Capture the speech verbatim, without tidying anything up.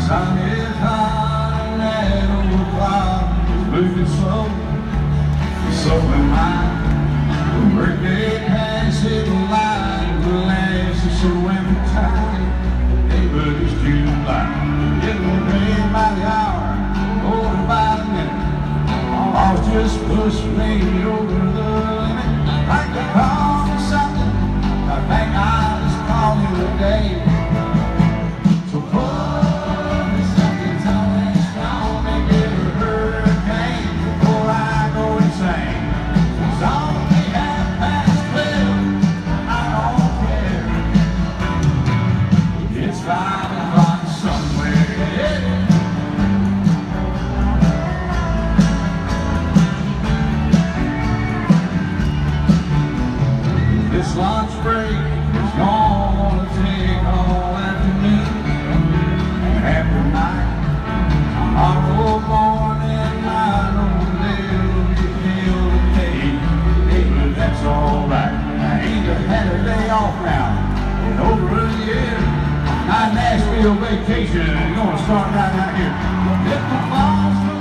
sun is hot and that old clock is moving slow. So am I. The birthday passing light will last us a winter time. Hey, but it's July. Getting paid by the hour, over by the minute. I'll just push me over the limit. I could call me something. I think I'll just call you a day. So pour me something tall and strong, make it a hurricane before I go insane. It's only half past twelve, I don't care. It's five o'clock somewhere. Yeah. This lunch break is gonna take all afternoon and after night. Tomorrow morning I know there'll be hell to pay. Hey, but that's alright. I ain't had a day off now in over a year. My Nashville vacation is gonna start right out here. If the falls